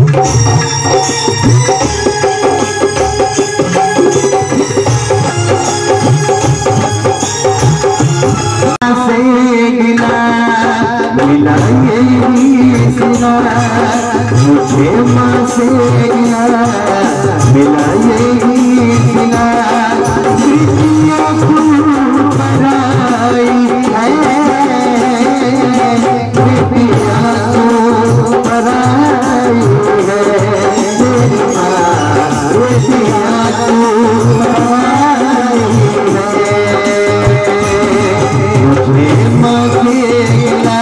मुझे माँ से गिला मिला यही सिला दुनिया खूब बड़ाई है दुनिया खूब बड़ाई है मेरी माँ दुनिया खूब बड़ाई है मुझे माँ से गिला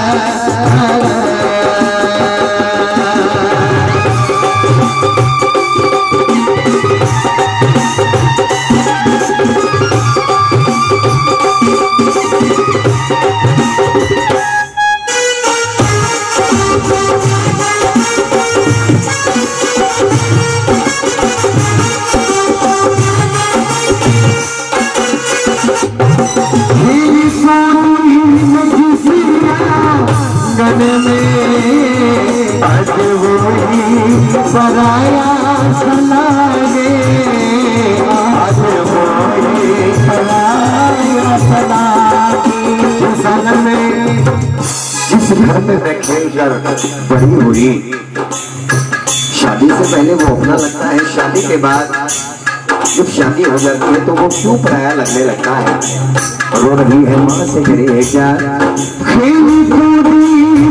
आज वही पराया सलागे आज वही पराया सलागे सन में जिस घर में मैं खेल कर बड़ी हुई शादी से पहले वो अपना लगता है शादी के बाद जब शादी हो जाती है तो वो क्यों पराया लगने लगता है रो रही है माँ से करे है क्या खेली कूदी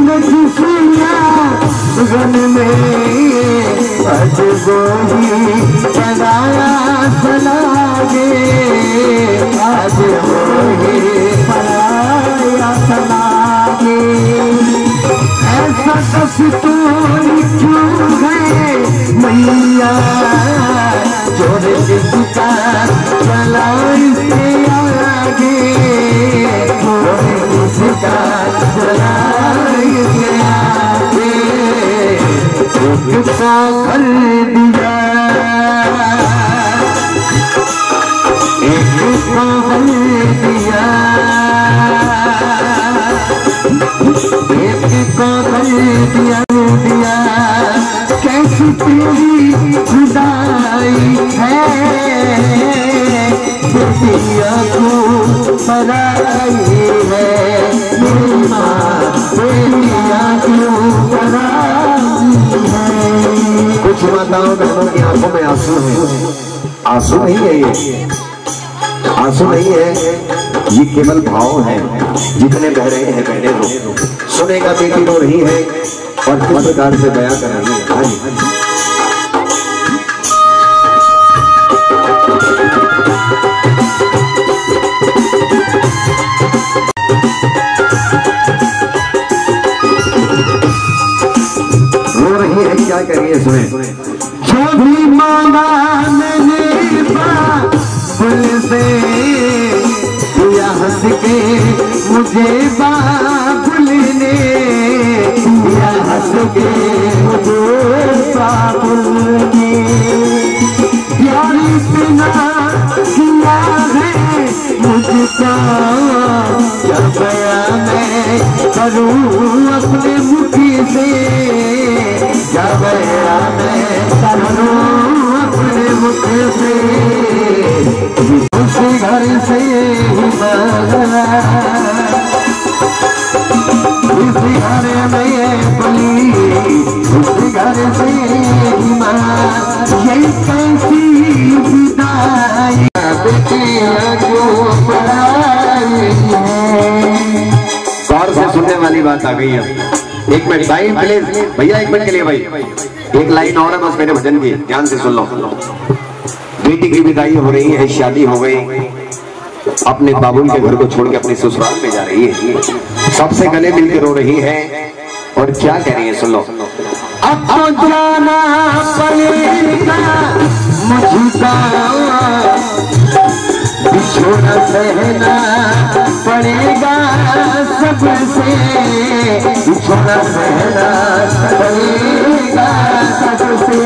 गन में आज वही पराया सलागे आज वही पराया सलागे ऐसा दस्तूर क्यों है मैया जोर जिसका चला इसके आगे जोर जिसका चला इसके आगे कितना कर दिया एक कर दिया एक कर दिया दिया कैसी तेरी खुदाई है दुनिया को पराई है मेरी माँ दुनिया को पराई है। कुछ माताओं बहनों की आंखों में आंसू है आंसू नहीं है ये आंसू नहीं है ये केवल भाव है जितने बह रहे हैं बहने रो सुनेगा बेटी रो रही है और किस प्रकार से बयां कर रही है। हाँ क्या करिए सुने जो भी मांगा मैंने बाबुल से दिया हंस के मुझे बाबुल ने दिया हंस के मुझे बाबुल ने प्यार इतना किया है मुझको जब बयां मैं करूं अपने मुखी से जब मैं करूं अपने मुख से उसी घर से ही इसी घर में बली उसी घर से ही ये कैसी विदाई बेटियां जो पढ़ाई है। गौर से सुनने वाली बात आ गई है। एक मिनट भाई प्लीज भैया एक मिनट के लिए भाई एक लाइन और है बस मेरे भजन की ध्यान से सुन लो। बेटी की विदाई हो रही है शादी हो गई अपने बाबुल के घर को छोड़ के अपने ससुराल में जा रही है सबसे गले मिलकर रो रही है और क्या कह रही है सुन लो। अब तो जाना पड़ेगा मुझको बिछोड़ा सहना पड़ेगा सबसे बिछोड़ा सहना पड़ेगा सबसे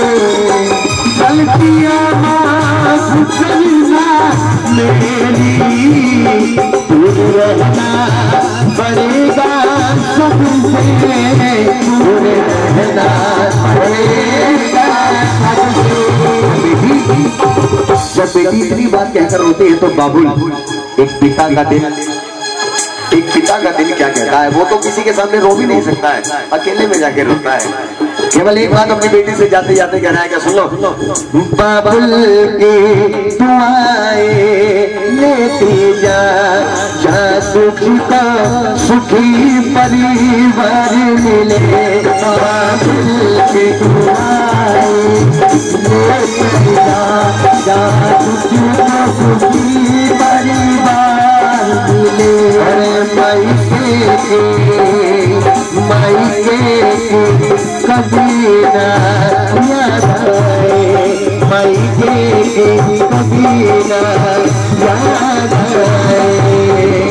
गलतियां माफ करना मेरी दूर रहना पड़ेगा सबसे दूर रहना रहना पड़ेगा। जब बेटी इतनी बात कहकर रोती है तो बाबुल एक पिता का दिल क्या कहता है? वो तो किसी के सामने रो भी नहीं सकता है, अकेले में जाके रोता है। केवल एक बात अपनी बेटी से जाते जाते कहना है, क्या सुन लो, बाबुल की दुआएं लेती जा, सुखी परिवार मिले। बाबुल की दुआएं लेती जा, सुखी परिवार मिले। अरे मायके कभी ना याद आए, मायके कभी ना याद आए।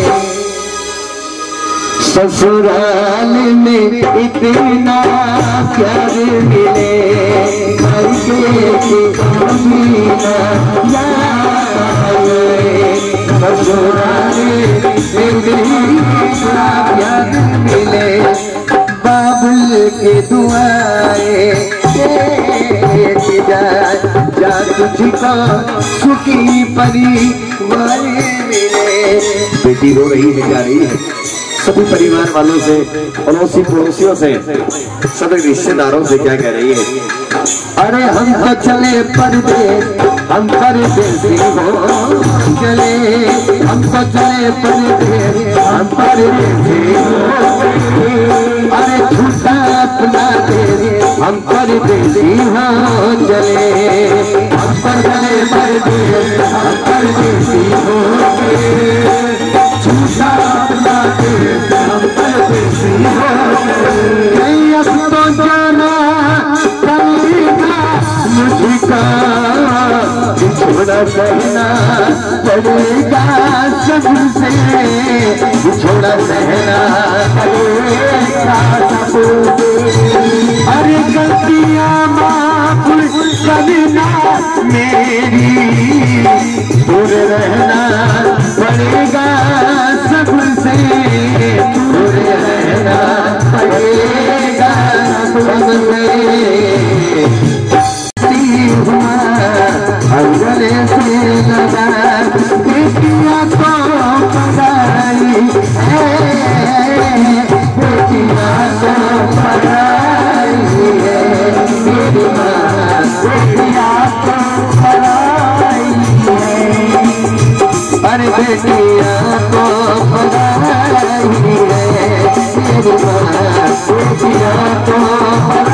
ससुराल में इतना प्यार मिले, मायके कभी ना याद आए। ससुराल में इतना प्यार मिले, बाबुल की दुआएं जा, तुझको सुखी परिवार मिले। बेटी रो रही है, जा रही है सभी परिवार वालों से, पड़ोसी पड़ोसियों से, सभी रिश्तेदारों से क्या कह रही है? अरे हम तो चले परदेस, हम परदेसी हो चले, हम तो चले परदेस, हम परदेसी हो। अरे छूटा अपना देश, हम परदेसी हो चले, हम पर चले परदेस, हम परदेसी हो चले। छूटा अपना देश, हम परदेसी हो चले। अब तो जाना पड़ेगा मुझको, बिछोड़ा सहना पड़ेगा सबसे, बिछोड़ा सहना पड़ेगा सबसे। अरे गलतियाँ माफ करना मेरी, दूर रहना पड़ेगा सबसे, दूर रहना पड़ेगा सबसे। गले से लगा बेटियां को पढ़ाई है, बेटियां को पढ़ाई है, मेरी माँ बेटियां को पढ़ाई है। अरे बेटियां को पढ़ाई है, मेरी माँ बेटियां को